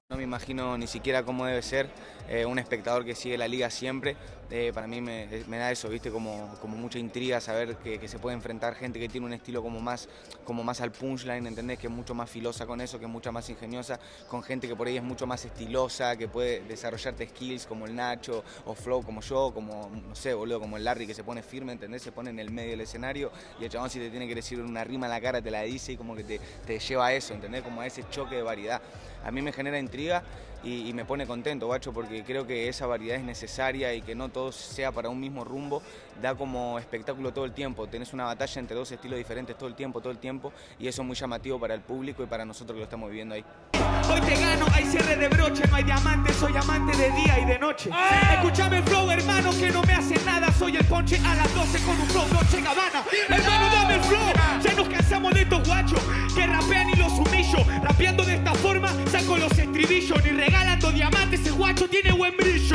No me imagino ni siquiera cómo debe ser un espectador que sigue la liga siempre. Para mí me da eso, ¿viste? Como mucha intriga saber que se puede enfrentar gente que tiene un estilo como más al punchline, ¿entendés? Que es mucho más filosa con eso, que es mucho más ingeniosa, con gente que por ahí es mucho más estilosa, que puede desarrollarte skills como el Nacho, o flow como yo, como, no sé, boludo, como el Larry que se pone firme, ¿entendés? Se pone en el medio del escenario y el chabón si te tiene que decir una rima en la cara te la dice y como que te lleva a eso, ¿entendés? Como a ese choque de variedad. A mí me genera intriga y me pone contento, guacho, porque creo que esa variedad es necesaria y que no todo sea para un mismo rumbo, da como espectáculo todo el tiempo. Tenés una batalla entre dos estilos diferentes todo el tiempo, y eso es muy llamativo para el público y para nosotros que lo estamos viviendo ahí. Hoy te gano, hay cierre de broche, no hay diamantes, soy amante de día y de noche. Escúchame el flow, hermano, que no me hace nada, soy el ponche a las 12 con un flow Dolce Gabbana. Hermano, dame el flow, ya nos cansamos de estos guachos que rapean y los humillo. Rapeando de esta forma, saco los estribillos, ni regalando diamantes, ese guacho tiene buen brillo.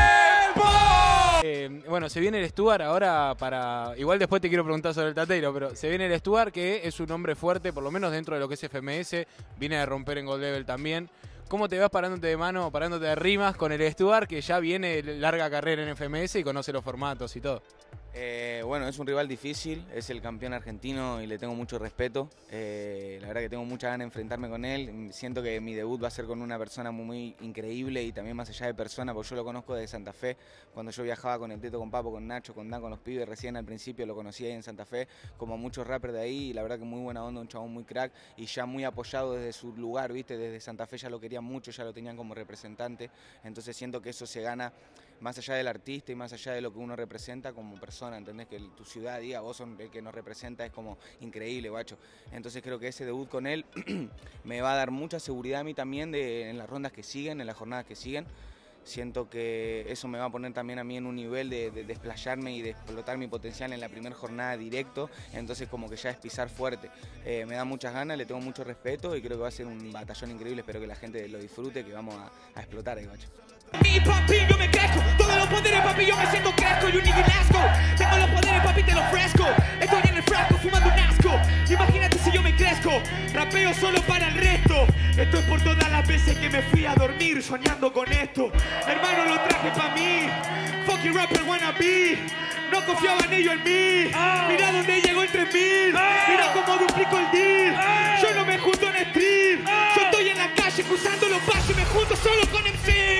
Bueno, se viene el Stuart ahora para... Igual después te quiero preguntar sobre el Tateiro, pero se viene el Stuart, que es un hombre fuerte, por lo menos dentro de lo que es FMS, viene a romper en Gold Level también. ¿Cómo te vas parándote de mano, parándote de rimas con el Stuart, que ya viene larga carrera en FMS y conoce los formatos y todo? Bueno, es un rival difícil, es el campeón argentino y le tengo mucho respeto. La verdad que tengo mucha ganas de enfrentarme con él. Siento que mi debut va a ser con una persona muy increíble y también más allá de persona, porque yo lo conozco desde Santa Fe. Cuando yo viajaba con el Teto, con Papo, con Nacho, con Dan, con los pibes, recién al principio lo conocí ahí en Santa Fe, como muchos rappers de ahí. Y la verdad que muy buena onda, un chabón muy crack y ya muy apoyado desde su lugar, ¿viste? Desde Santa Fe ya lo querían mucho, ya lo tenían como representante. Entonces siento que eso se gana más allá del artista y más allá de lo que uno representa como persona, ¿entendés? Que tu ciudad diga, vos sos el que nos representa, es como increíble, guacho. Entonces creo que ese debut con él me va a dar mucha seguridad a mí también en las rondas que siguen, en las jornadas que siguen. Siento que eso me va a poner también a mí en un nivel de desplayarme y de explotar mi potencial en la primera jornada directo, entonces como que ya es pisar fuerte. Me da muchas ganas, le tengo mucho respeto y creo que va a ser un batallón increíble, espero que la gente lo disfrute, que vamos a explotar ahí, guacho. Mi papi, yo me crezco, todos los poderes, papi, yo me siento crezco, y un asco. Tengo los poderes, papi, te los fresco. Estoy en el frasco, fumando un asco. Imagínate si yo me crezco, rapeo solo para el resto. Esto es por todas las veces que me fui a dormir soñando con esto. Hermano, lo traje pa' mí. Fucking rapper wannabe. No confiaban ellos en mí. Mira dónde llegó el 3000. Mira cómo duplico el deal. Yo no me junto en street. Yo estoy en la calle cruzando los pasos y me junto solo con MC.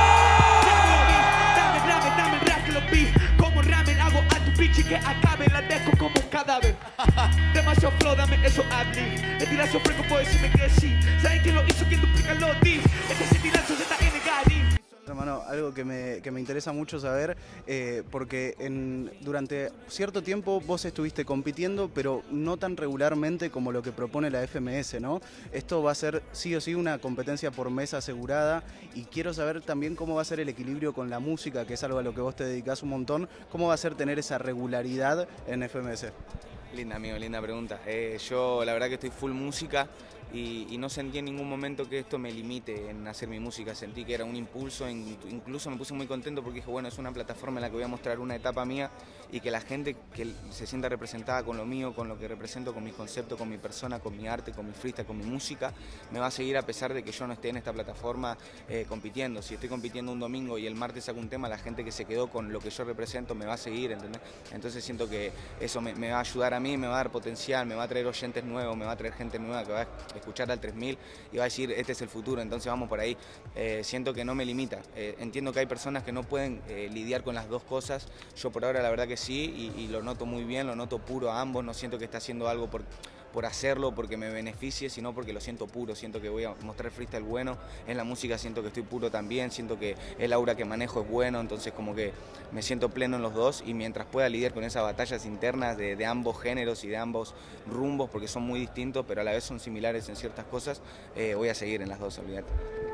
Dame el rap que lo vi. Como ramen hago a tu bitch y que acabe. La dejo como un cadáver. Demasiado flow, dame eso habli. El tirazo fresco puede decirme que sí. ¿Saben quién lo hizo? ¿Quién duplica los deals? Este es el tirazo ZN Gary. Hermano, algo que me interesa mucho saber, porque durante cierto tiempo vos estuviste compitiendo, pero no tan regularmente como lo que propone la FMS, ¿no? Esto va a ser sí o sí una competencia por mesa asegurada y quiero saber también cómo va a ser el equilibrio con la música, que es algo a lo que vos te dedicás un montón, cómo va a ser tener esa regularidad en FMS. Linda, amigo, linda pregunta. Yo la verdad que estoy full música y no sentí en ningún momento que esto me limite en hacer mi música. Sentí que era un impulso, incluso me puse muy contento porque dije, bueno, es una plataforma en la que voy a mostrar una etapa mía y que la gente que se sienta representada con lo mío, con lo que represento, con mis conceptos, con mi persona, con mi arte, con mi freestyle, con mi música, me va a seguir a pesar de que yo no esté en esta plataforma compitiendo. Si estoy compitiendo un domingo y el martes saco un tema, la gente que se quedó con lo que yo represento me va a seguir, ¿entendés? Entonces siento que eso me va a ayudar a mí, me va a dar potencial, me va a traer oyentes nuevos, me va a traer gente nueva que va a escuchar al 3000 y va a decir, este es el futuro, entonces vamos por ahí. Siento que no me limita. Entiendo que hay personas que no pueden lidiar con las dos cosas. Yo por ahora la verdad que sí y lo noto muy bien, lo noto puro a ambos. No siento que esté haciendo algo por hacerlo, porque me beneficie, sino porque lo siento puro. Siento que voy a mostrar freestyle bueno. En la música siento que estoy puro también. Siento que el aura que manejo es bueno. Entonces como que me siento pleno en los dos y mientras pueda lidiar con esas batallas internas de ambos géneros y de ambos rumbos, porque son muy distintos, pero a la vez son similares en ciertas cosas, voy a seguir en las dos, olvídate.